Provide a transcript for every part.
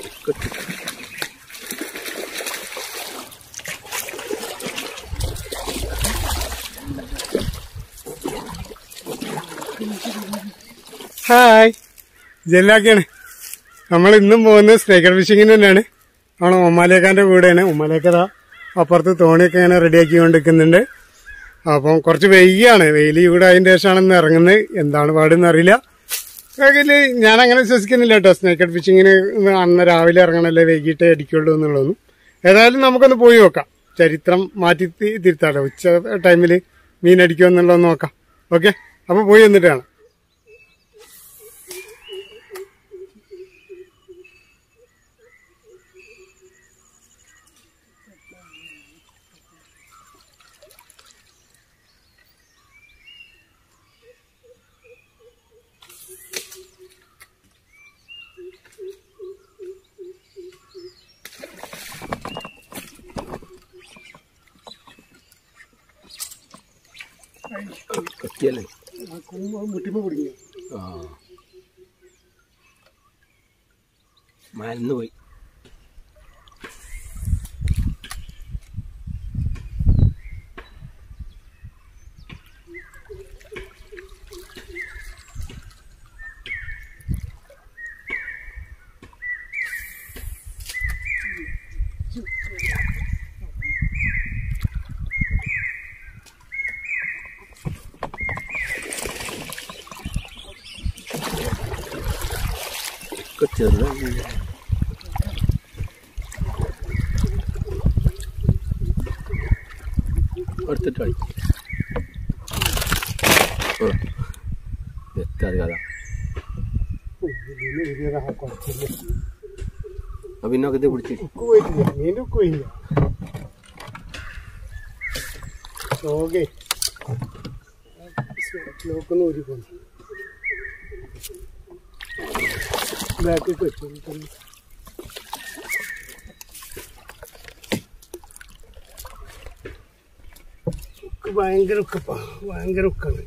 Hi, ജെല്ലാക്കാണ്. നമ്മൾ ഇന്നും പോകുന്നത് സ്നേക്കഡ് ഫിഷിങ്ങിന് തന്നെയാണ്. നമ്മൾ ഉമ്മാലേക്കാന്റെ കൂടെയാണ്. ഉമ്മാലേക്കതാ അപ്പുറത്ത് തോണിയൊക്കെ ഇങ്ങനെ റെഡിയാക്കിക്കൊണ്ടിരിക്കുന്നുണ്ട്. അപ്പം കുറച്ച് വെയ്യാണ്, വെയിൽ ഇവിടെ അതിന്റെ ശേഷമാണെന്ന് ഇറങ്ങുന്നത്. എന്താണ് പാടെന്ന് അറിയില്ല. ഞാൻ അങ്ങനെ വിശ്വസിക്കുന്നില്ല കേട്ടോ. സ്നേക്കഡ് ഫിഷിങ്ങിന് അന്ന് രാവിലെ ഇറങ്ങണല്ലേ, വൈകിട്ടേ അടിക്കുള്ളൂ എന്നുള്ളതൊന്നും. ഏതായാലും നമുക്കൊന്ന് പോയി നോക്കാം. ചരിത്രം മാറ്റി തിരുത്താലോ. ഉച്ച ടൈമിൽ മീൻ അടിക്കുമോ എന്നുള്ളതൊന്ന് നോക്കാം. ഓക്കെ, അപ്പൊ പോയി വന്നിട്ട് കാണാം. മുട്ടിമ കുടുങ്ങി മലന്ന് പോയി. എടുത്തിട്ട് കളി എത്താതെ കഥ പിന്നൊക്കെ ഇത് പിടിച്ചിട്ട് ഭയങ്കര ഉക്കപ്പാ, ഭയങ്കര ഉക്കാണ്.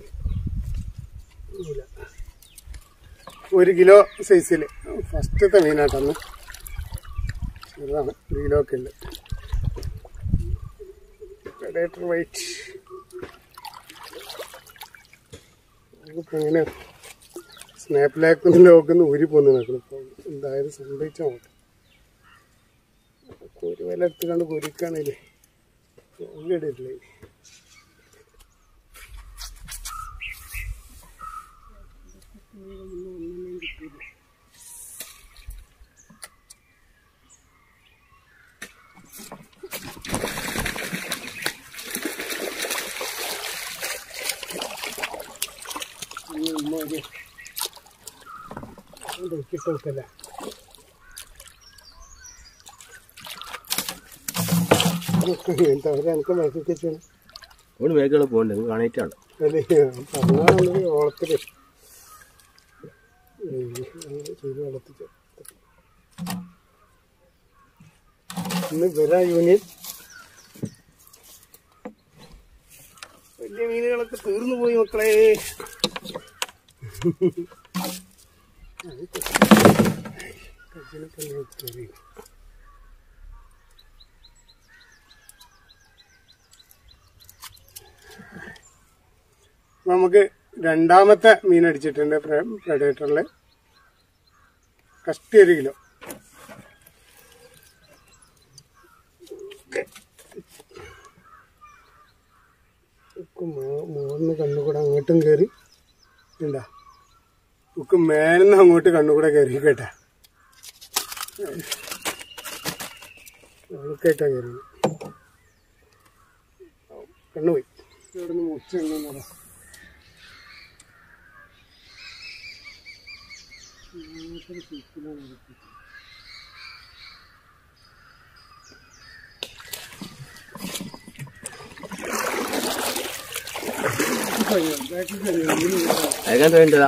1 കിലോ സൈസിൽ ഫസ്റ്റത്തെ മീനായിട്ടന്ന് ചെറുതാണ്. 1 കിലോ ഒക്കെ ഉണ്ട്. Predator white. നമുക്കിപ്പോൾ എങ്ങനെ സ്നാപ്പിലാക്കുന്ന ലോക്കൊന്ന് ഊരി പോന്ന് നോക്കണം. ഇപ്പം എന്തായാലും സംഭവിച്ചാൽ നോക്കാം. ഒരു വില എടുത്തുകൊണ്ട് കുരുക്കാണില്ലേ, ഇടില്ലേ. കിട്ടോക്കല്ലേ എനിക്ക് മേക്കൊക്കെ ചെയ്യണം. ഒരു മേഖല പോകണ്ടേ, കാണിട്ടാണ് അല്ലേ പറഞ്ഞാൽ ഓളത്തില് വെള്ളത്തിൽ ഇന്ന് വരാ യൂണിയൻ. വലിയ മീനുകളൊക്കെ തീർന്നു പോയി മക്കളെ. നമുക്ക് രണ്ടാമത്തെ മീൻ അടിച്ചിട്ടുണ്ട് പ്രെഡേറ്ററില്. കഷ്ടി 1 കിലോ. മൂന്ന് കണ്ണുകൂടെ അങ്ങോട്ടും കയറി ഉണ്ടാ. ഉക്ക് മേലെന്ന് അങ്ങോട്ട് കണ്ണുകൂടെ കയറി കേട്ടാ. കേട്ടാ കയറി കണ്ണുപോയി. ഇവിടെ നിന്ന് മുച്ച എണ്ണ അതിനകത്ത് വേണ്ടതാ.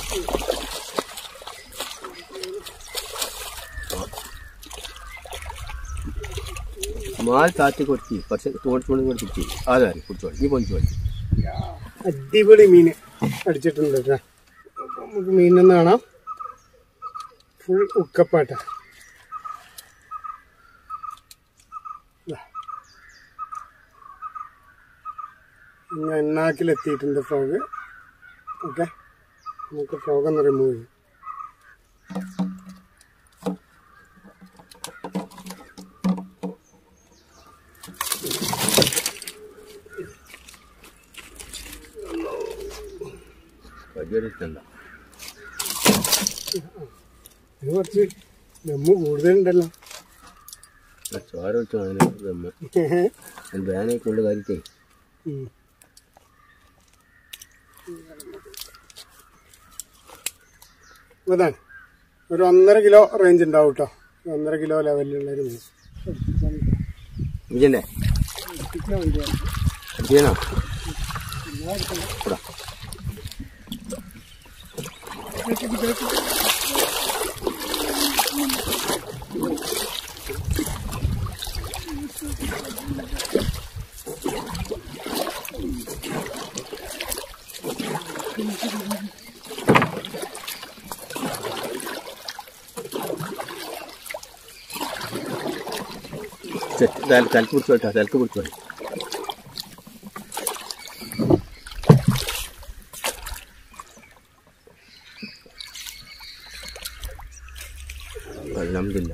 മാൽ താത്തി കൊടുത്തി പക്ഷെ തോട്ടിക്കൊണ്ട് കൊടുത്തി അതെ കുടിച്ചോളി നീ പൊഞ്ചോളി. അടിപൊളി മീൻ അടിച്ചിട്ടുണ്ട് കേട്ടോ. നമുക്ക് മീനൊന്ന് കാണാം. ഫുൾ ഉക്കപ്പാട്ട. എണ്ണാക്കിലെത്തിയിട്ടുണ്ട് ഫ്രോഗ്. ഓക്കെ, നമുക്ക് ഫ്രോഗൊന്ന് റിമൂവ് ചെയ്യാം. കുറച്ച് ദമ്മ് കൂടുതലുണ്ടല്ലോ. ചോര വെച്ചു ദമ്മ് വേനയ്ക്കുള്ള കാര്യത്തെ. അതാണ് ഒരു 1.5 കിലോ റേഞ്ച് ഉണ്ടാവും കേട്ടോ. 1.5 കിലോ ലെവലിലുള്ളൊരു മീൻ. വിജയന്റെ ചെയ്യണോ? തലക്ക് പിടിച്ചോട്ടാ, തലക്ക് പിടിച്ചോട്ടെ. അൽഹംദുലില്ലാ.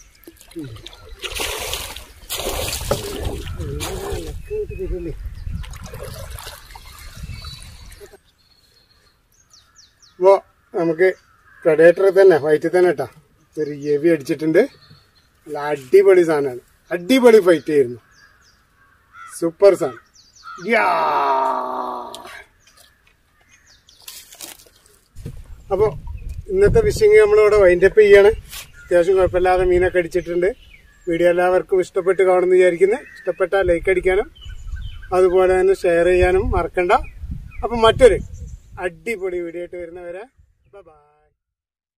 അപ്പോ നമുക്ക് പ്രഡേറ്റർ തന്നെ വൈറ്റ് തന്നെ കേട്ടാ ഒരു ഹെവി അടിച്ചിട്ടുണ്ട്. നല്ല അടിപൊളി സാധനമാണ്. അടിപൊളി ഫൈറ്റ് ആയിരുന്നു. സൂപ്പർ സാധനം. അപ്പോൾ ഇന്നത്തെ ഫിഷിങ് നമ്മളിവിടെ വൈൻഡപ്പ് ചെയ്യാണ്. അത്യാവശ്യം കുഴപ്പമില്ലാതെ മീനൊക്കെ അടിച്ചിട്ടുണ്ട്. വീഡിയോ എല്ലാവർക്കും ഇഷ്ടപ്പെട്ട് കാണുമെന്ന് വിചാരിക്കുന്നു. ഇഷ്ടപ്പെട്ടാൽ ലൈക്ക് അടിക്കാനും അതുപോലെ തന്നെ ഷെയർ ചെയ്യാനും മറക്കണ്ട. അപ്പം മറ്റൊരു അടിപൊളി വീഡിയോ ആയിട്ട് വരുന്നവരെ ബൈ.